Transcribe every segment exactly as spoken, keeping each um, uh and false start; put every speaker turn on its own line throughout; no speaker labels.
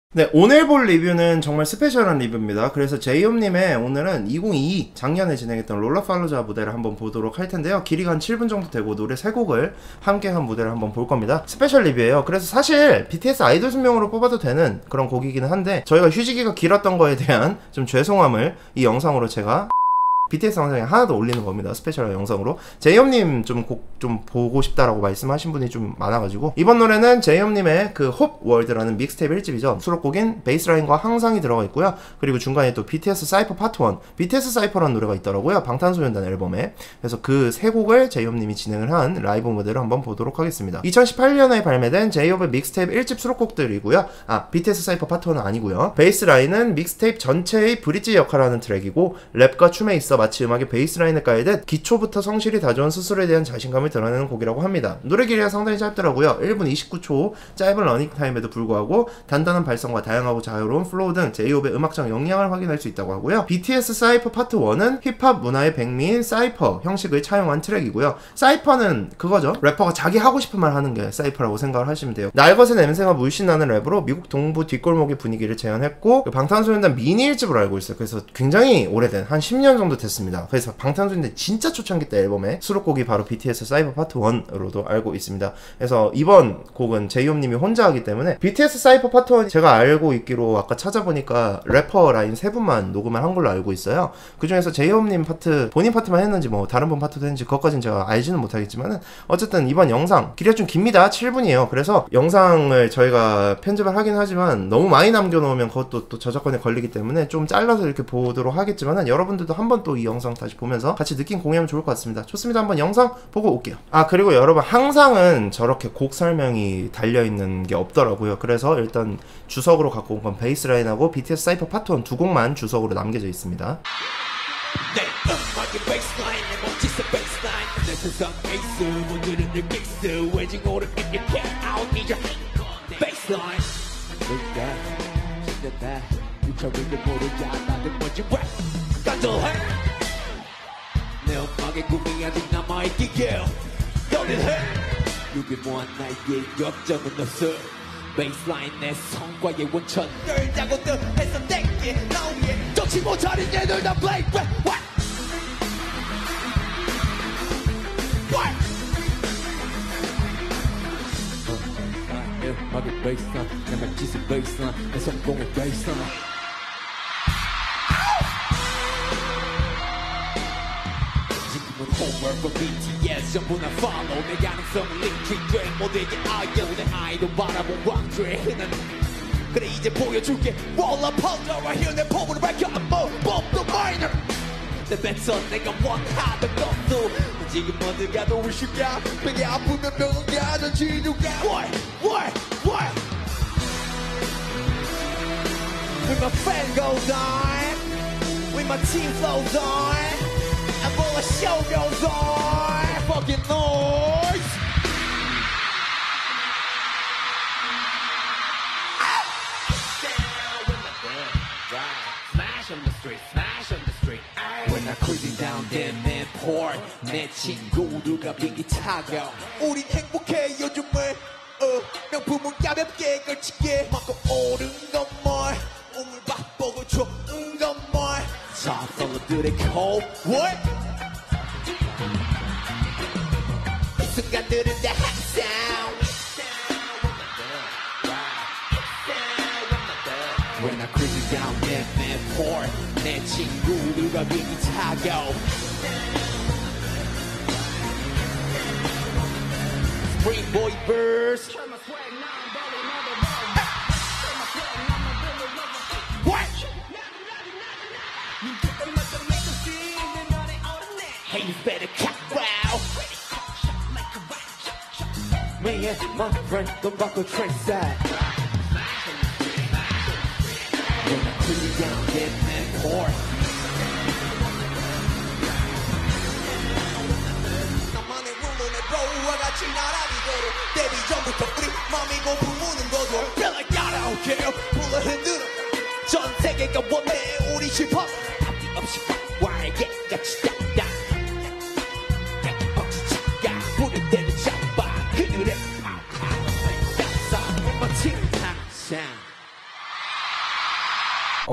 네, 오늘 볼 리뷰는 정말 스페셜한 리뷰입니다. 그래서 제이홉님의 오늘은 이천이십이 작년에 진행했던 롤러팔로자 무대를 한번 보도록 할 텐데요. 길이가 한 칠 분 정도 되고 노래 세 곡을 함께 한 무대를 한번 볼 겁니다. 스페셜 리뷰예요. 그래서 사실 비티에스 아이돌 순명으로 뽑아도 되는 그런 곡이기는 한데 저희가 휴지기가 길었던 거에 대한 좀 죄송함을 이 영상으로 제가 비티에스 영상에 하나 더 올리는 겁니다. 스페셜 영상으로. 제이홉님 좀 곡 좀 보고 싶다라고 말씀하신 분이 좀 많아가지고 이번 노래는 제이홉님의 그 홉 월드라는 믹스테이프 일 집이죠. 수록곡인 베이스라인과 항상이 들어가 있고요. 그리고 중간에 또 비티에스 사이퍼 파트 원, 비티에스 사이퍼라는 노래가 있더라고요. 방탄소년단 앨범에. 그래서 그 세 곡을 제이홉님이 진행을 한 라이브 무대를 한번 보도록 하겠습니다. 이천십팔 년에 발매된 제이홉의 믹스테이프 일 집 수록곡들이고요. 아, 비티에스 사이퍼 파트 원은 아니고요. 베이스라인은 믹스테이프 전체의 브릿지 역할을 하는 트랙이고 랩과 춤에 있어 마치 음악의 베이스라인을 깔듯 기초부터 성실히 다져온 스스로에 대한 자신감을 드러내는 곡이라고 합니다. 노래 길이가 상당히 짧더라고요. 일 분 이십구 초 짧은 러닝타임에도 불구하고 단단한 발성과 다양하고 자유로운 플로우 등 제이홉의 음악적 역량을 확인할 수 있다고 하고요. 비티에스 사이퍼 파트 원은 힙합 문화의 백미인 사이퍼 형식을 차용한 트랙이고요. 사이퍼는 그거죠. 래퍼가 자기 하고 싶은 말 하는 게 사이퍼라고 생각을 하시면 돼요. 날것의 냄새가 물씬 나는 랩으로 미국 동부 뒷골목의 분위기를 재현했고 방탄소년단 미니 일 집으로 알고 있어요. 그래서 굉장히 오래된 한 십 년 정도 됐습니다. 그래서 방탄소년단 진짜 초창기 때 앨범의 수록곡이 바로 비티에스 사이퍼 파트 원으로도 알고 있습니다. 그래서 이번 곡은 제이홉님이 혼자 하기 때문에 비티에스 사이퍼 파트 원 제가 알고 있기로 아까 찾아보니까 래퍼 라인 세 분만 녹음을 한 걸로 알고 있어요. 그 중에서 제이홉님 파트 본인 파트만 했는지 뭐 다른 분 파트도 했는지 그것까지는 제가 알지는 못하겠지만은 어쨌든 이번 영상 길이가 좀 깁니다. 칠 분이에요. 그래서 영상을 저희가 편집을 하긴 하지만 너무 많이 남겨놓으면 그것도 또 저작권에 걸리기 때문에 좀 잘라서 이렇게 보도록 하겠지만은 여러분들도 한번 또 이 영상 다시 보면서 같이 느낌 공유하면 좋을 것 같습니다. 좋습니다. 한번 영상 보고 올게요. 아, 그리고 여러분 항상은 저렇게 곡 설명이 달려있는 게 없더라고요. 그래서 일단 주석으로 갖고 온 건 베이스라인하고 비티에스 사이퍼 파트 원 두 곡만 주석으로 남겨져 있습니다. 내 음악에 꿈이 아직 남아있기에 너는 해 유기무한 나에게 역점은 없어 베이스라인 내 성과의 원천 널 자고들 해서 내게 나 위에 좋지 못하는 얘들 다 play what what what 내 음악의 베이스라인 내 말짓의 베이스라인 내 성공의 베이스라인 Homework for 비티에스 전부 다 follow 내 가능성을 링크돼 모두에게 알려 내 아이돌 바라본 왕조의 흔한 그래 이제 보여줄게 Roll up hold right here 내 폼으로 밝혀 I'm more bomb the minor 내 뱉어 내가 원하던 것도 지금 어디 가도 의식이야 배가 아프면 병원 가던 치료가 What what what With my friend goes on With my team flows on And while the show goes on, fucking noise. Smash on the street, smash on the street. When I'm cruising down the main port, 내 친구들과 비행기 타고 우린 행복해 요즘은 어, 명품은 가볍게 걸치게 먹고 오른 건뭘 우물 밥보고 좋은 건뭘 저 솔로들의 cold what? 이 순간들은 다 항상 When I cruise down that man port 내 친구들과 비행기 타고 Spring boy burst Hey, you better cut wow. Me and my friend don't back a train side. When I put you down, get man poor. 나만의 룰론의 브로우와 같이 날아비도록 데뷔 전부터 우리 맘이 고품무는 거도 Feel like I don't care. 불러 흔들어. 전 세계가 원해 우리 힙합. 답이 없이 와에게 같이 다.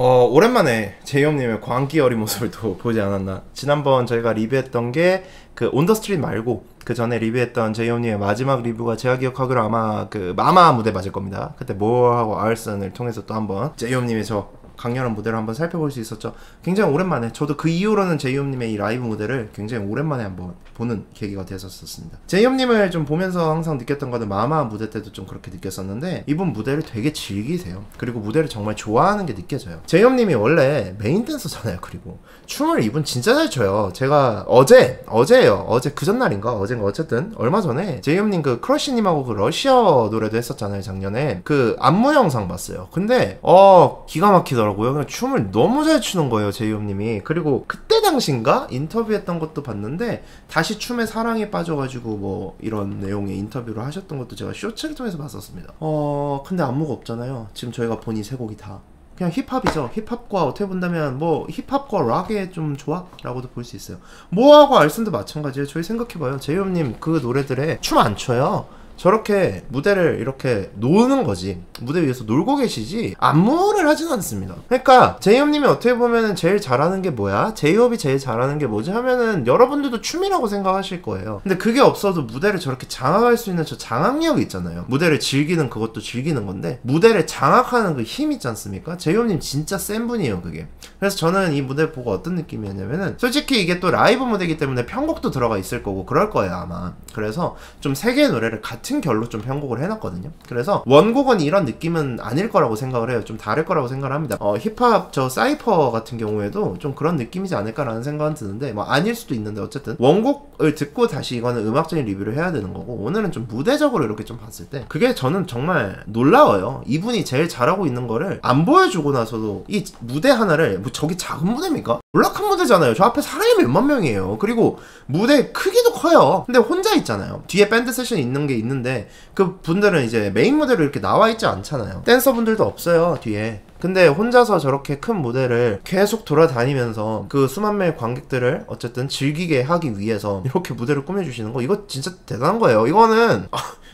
어, 오랜만에 제이홉님의 광기 어린 모습을 또 보지 않았나. 지난번 저희가 리뷰했던 게 그 온 더 스트릿 말고 그 전에 리뷰했던 제이홉님의 마지막 리뷰가 제가 기억하기로 아마 그 마마 무대 맞을 겁니다. 그때 모어하고 알슨을 통해서 또 한번 제이홉님의 저 강렬한 무대를 한번 살펴볼 수 있었죠. 굉장히 오랜만에, 저도 그 이후로는 제이홉님의 이 라이브 무대를 굉장히 오랜만에 한번 보는 계기가 됐었습니다. 제이홉님을 좀 보면서 항상 느꼈던 거는 마마 무대 때도 좀 그렇게 느꼈었는데, 이분 무대를 되게 즐기세요. 그리고 무대를 정말 좋아하는 게 느껴져요. 제이홉님이 원래 메인 댄서잖아요. 그리고 춤을 이분 진짜 잘 춰요. 제가 어제 어제예요. 어제 그 전날인가 어젠가 어쨌든 얼마 전에 제이홉님 그 크러쉬님하고 그 러시아 노래도 했었잖아요. 작년에 그 안무 영상 봤어요. 근데 어 기가 막히더라고요. 그냥 춤을 너무 잘 추는 거예요, 제이홉님이. 그리고 그때 당시인가 인터뷰했던 것도 봤는데 다시 춤에 사랑에 빠져가지고 뭐 이런 내용의 인터뷰를 하셨던 것도 제가 쇼츠를 통해서 봤었습니다. 어 근데 안무가 없잖아요. 지금 저희가 본 이 세 곡이 다 그냥 힙합이죠. 힙합과 어떻게 본다면 뭐 힙합과 락의 좀 조합이라고도 볼 수 있어요. 모아하고 알슨도 마찬가지예요. 저희 생각해봐요. 제이홉님 그 노래들에 춤 안 춰요. 저렇게 무대를 이렇게 노는 거지, 무대 위에서 놀고 계시지 안무를 하진 않습니다. 그러니까 제이홉님이 어떻게 보면은 제일 잘하는 게 뭐야? 제이홉이 제일 잘하는 게 뭐지? 하면은 여러분들도 춤이라고 생각하실 거예요. 근데 그게 없어도 무대를 저렇게 장악할 수 있는 저 장악력이 있잖아요. 무대를 즐기는 그것도 즐기는 건데, 무대를 장악하는 그 힘 있지 않습니까? 제이홉님 진짜 센 분이에요, 그게. 그래서 저는 이 무대 보고 어떤 느낌이었냐면은, 솔직히 이게 또 라이브 무대이기 때문에 편곡도 들어가 있을 거고 그럴 거예요, 아마. 그래서 좀 세 개의 노래를 같이 같은 결로 좀 편곡을 해놨거든요. 그래서 원곡은 이런 느낌은 아닐 거라고 생각을 해요. 좀 다를 거라고 생각을 합니다. 어, 힙합 저 사이퍼 같은 경우에도 좀 그런 느낌이지 않을까라는 생각은 드는데, 뭐 아닐 수도 있는데 어쨌든 원곡을 듣고 다시 이거는 음악적인 리뷰를 해야 되는 거고, 오늘은 좀 무대적으로 이렇게 좀 봤을 때 그게 저는 정말 놀라워요. 이분이 제일 잘하고 있는 거를 안 보여주고 나서도 이 무대 하나를, 뭐 저기 작은 무대입니까? 몰락한 무대잖아요. 저 앞에 사람이 몇만 명이에요. 그리고 무대 크기도 커요. 근데 혼자 있잖아요. 뒤에 밴드 세션 있는 게 있는데 그 분들은 이제 메인 무대로 이렇게 나와 있지 않잖아요. 댄서분들도 없어요, 뒤에. 근데 혼자서 저렇게 큰 무대를 계속 돌아다니면서 그 수만 명의 관객들을 어쨌든 즐기게 하기 위해서 이렇게 무대를 꾸며주시는 거, 이거 진짜 대단한 거예요. 이거는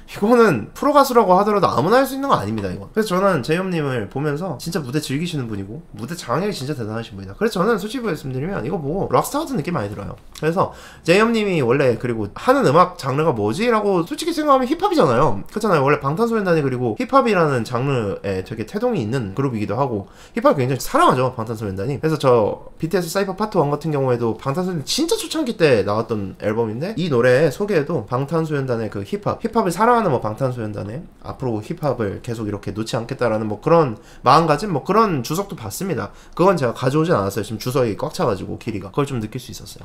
이거는 프로 가수라고 하더라도 아무나 할 수 있는 거 아닙니다, 이거. 그래서 저는 제이홉님을 보면서 진짜 무대 즐기시는 분이고 무대 장악력이 진짜 대단하신 분이다. 그래서 저는 솔직히 말씀드리면 이거 보고 락스타 같은 느낌 많이 들어요. 그래서 제이홉님이 원래 그리고 하는 음악 장르가 뭐지? 라고 솔직히 생각하면 힙합이잖아요. 그렇잖아요. 원래 방탄소년단이 그리고 힙합이라는 장르에 되게 태동이 있는 그룹이기도 하고 힙합 굉장히 사랑하죠, 방탄소년단이. 그래서 저 비티에스 사이퍼 파트 일 같은 경우에도 방탄소년단 진짜 초창기 때 나왔던 앨범인데, 이 노래 소개에도 방탄소년단의 그 힙합 힙합을 사랑하는 뭐 방탄소년단의 앞으로 힙합을 계속 이렇게 놓지 않겠다라는 뭐 그런 마음가짐, 뭐 그런 주석도 봤습니다. 그건 제가 가져오진 않았어요. 지금 주석이 꽉 차가지고 길이가. 그걸 좀 느낄 수 있었어요.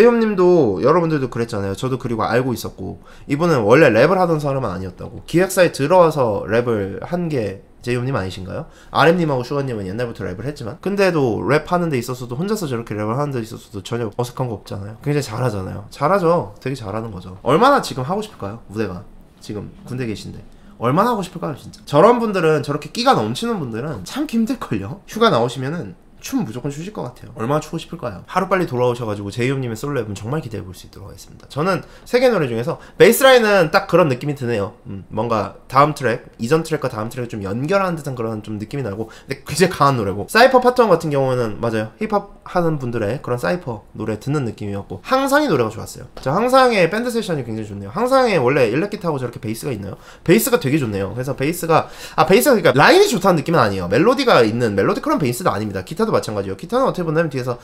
제이홉님도 여러분들도 그랬잖아요. 저도 그리고 알고 있었고, 이분은 원래 랩을 하던 사람은 아니었다고. 기획사에 들어와서 랩을 한 게 제이홉님 아니신가요? 아렘님하고 슈가님은 옛날부터 랩을 했지만, 근데도 랩하는 데 있어서도, 혼자서 저렇게 랩을 하는 데 있어서도 전혀 어색한 거 없잖아요. 굉장히 잘하잖아요. 잘하죠. 되게 잘하는 거죠. 얼마나 지금 하고 싶을까요? 무대가. 지금 군대 계신데 얼마나 하고 싶을까요, 진짜. 저런 분들은, 저렇게 끼가 넘치는 분들은 참 힘들걸요. 휴가 나오시면은 춤 무조건 추실 것 같아요. 얼마나 추고 싶을까요? 하루빨리 돌아오셔가지고 제이홉님의 솔로 앨범 정말 기대해볼 수 있도록 하겠습니다. 저는 세 개 노래 중에서 베이스라인은 딱 그런 느낌이 드네요. 음, 뭔가 다음 트랙, 이전 트랙과 다음 트랙을 좀 연결하는 듯한 그런 좀 느낌이 나고, 근데 굉장히 강한 노래고, 사이퍼 파트 일 같은 경우는 맞아요, 힙합 하는 분들의 그런 사이퍼 노래 듣는 느낌이었고, 항상이 노래가 좋았어요. 저 항상의 밴드 세션이 굉장히 좋네요. 항상에 원래 일렉기타하고 저렇게 베이스가 있나요? 베이스가 되게 좋네요. 그래서 베이스가, 아 베이스가 그러니까 라인이 좋다는 느낌은 아니에요. 멜로디가 있는 멜로디컬한 베이스도 아닙니다. 기타도 마찬가지예요. 기타는 어떻게 본다면 뒤에서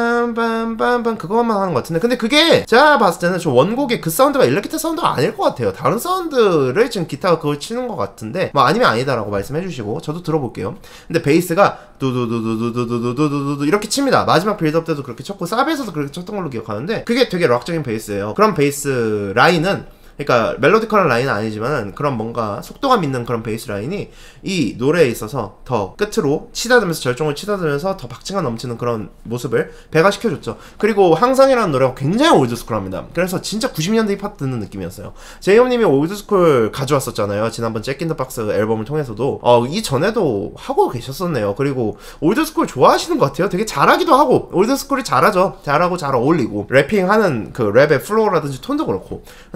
빰빰빰빰 그것만 하는 것 같은데, 근데 그게 제가 봤을 때는 저 원곡의 그 사운드가 일렉기타 사운드가 아닐 것 같아요. 다른 사운드를 지금 기타가 그걸 치는 것 같은데, 뭐 아니면 아니다라고 말씀해 주시고 저도 들어볼게요. 근데 베이스가 두두두두두두두두두두 이렇게 칩니다. 마지막 빌드업 때도 그렇게 쳤고 사비에서도 그렇게 쳤던 걸로 기억하는데, 그게 되게 락적인 베이스예요. 그런 베이스 라인은, 그러니까 멜로디컬한 라인은 아니지만 그런 뭔가 속도감 있는 그런 베이스 라인이 이 노래에 있어서 더 끝으로 치닫으면서, 절정을 치닫으면서 더 박진감 넘치는 그런 모습을 배가시켜줬죠. 그리고 항상이라는 노래가 굉장히 올드스쿨합니다. 그래서 진짜 구십 년대 힙합 듣는 느낌이었어요. 제이홉님이 올드스쿨 가져왔었잖아요. 지난번 잭 인 더 박스 앨범을 통해서도. 어, 이전에도 하고 계셨었네요. 그리고 올드스쿨 좋아하시는 것 같아요. 되게 잘하기도 하고, 올드스쿨이 잘하죠. 잘하고 잘 어울리고, 래핑하는 그 랩의 플로우라든지 톤도 그렇고. 근데 이 항상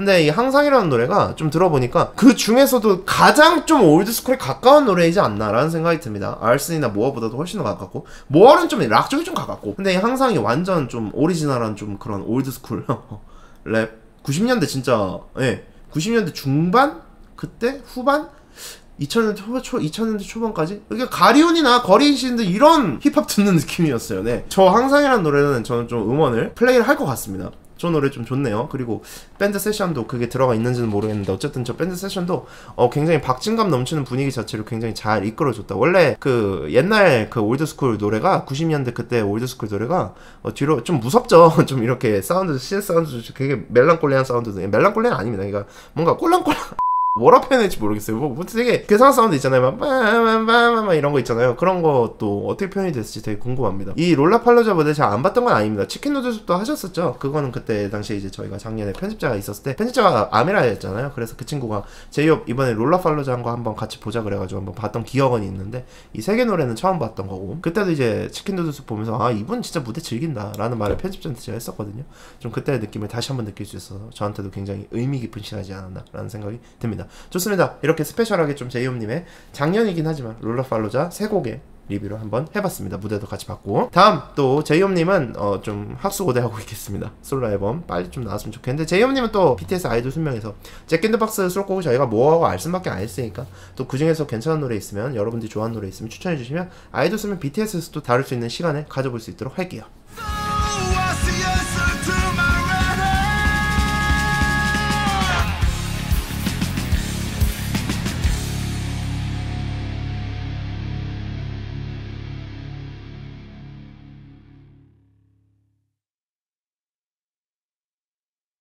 항상이라는 노래가 좀 들어보니까 그 중에서도 가장 좀 올드스쿨에 가까운 노래이지 않나 라는 생각이 듭니다. 알슨이나 모어보다도 훨씬 더 가깝고, 모어는 좀 락 쪽이 좀 가깝고, 근데 이 항상이 완전 좀 오리지널한 좀 그런 올드스쿨 랩. 구십 년대 진짜, 예, 구십 년대 중반? 그때? 후반? 이천 년대 초, 초, 이천 년대 초반까지? 그러니까 가리온이나 거리신들 이런 힙합 듣는 느낌이었어요. 네. 저 항상이라는 노래는 저는 좀 음원을 플레이를 할 것 같습니다. 저 노래 좀 좋네요. 그리고 밴드 세션도 그게 들어가 있는지는 모르겠는데 어쨌든 저 밴드 세션도 어 굉장히 박진감 넘치는 분위기 자체를 굉장히 잘 이끌어줬다. 원래 그 옛날 그 올드스쿨 노래가 구십 년대 그때 올드스쿨 노래가 어 뒤로 좀 무섭죠. 좀 이렇게 사운드, 실 사운드 되게 멜랑콜리한 사운드도, 멜랑콜리는 아닙니다. 그러니까 뭔가 꼴랑꼴랑 뭐라 표현할지 모르겠어요. 뭐, 뭐 되게 괴상한 사운드 있잖아요. 막 빠마마마 이런 거 있잖아요. 그런 것도 어떻게 표현이 됐을지 되게 궁금합니다. 이 롤라팔로자 무대 잘 안 봤던 건 아닙니다. 치킨 누들숲도 하셨었죠. 그거는 그때 당시에 이제 저희가 작년에 편집자가 있었을 때, 편집자가 아미라였잖아요. 그래서 그 친구가 제이홉 이번에 롤라팔로자 한 거 한번 같이 보자 그래가지고 한번 봤던 기억은 있는데, 이 세 개 노래는 처음 봤던 거고, 그때도 이제 치킨 누들숲 보면서 아 이분 진짜 무대 즐긴다 라는 말을 편집자한테 제가 했었거든요. 좀 그때의 느낌을 다시 한번 느낄 수 있어서 저한테도 굉장히 의미 깊은 시간이지 않았나 라는 생각이 듭니다. 좋습니다. 이렇게 스페셜하게 좀 제이홉님의 작년이긴 하지만 롤라팔로자 세 곡의 리뷰를 한번 해봤습니다. 무대도 같이 봤고, 다음 또 제이홉님은 어 좀 학수고대하고 있겠습니다. 솔로 앨범 빨리 좀 나왔으면 좋겠는데, 제이홉님은 또 비티에스 아이돌 순명에서 잭앤더박스 수록곡을 저희가 뭐하고 알슨밖에 안 했으니까 또 그중에서 괜찮은 노래 있으면, 여러분들이 좋아하는 노래 있으면 추천해주시면 아이돌 순명 비티에스에서도 다룰 수 있는 시간을 가져볼 수 있도록 할게요.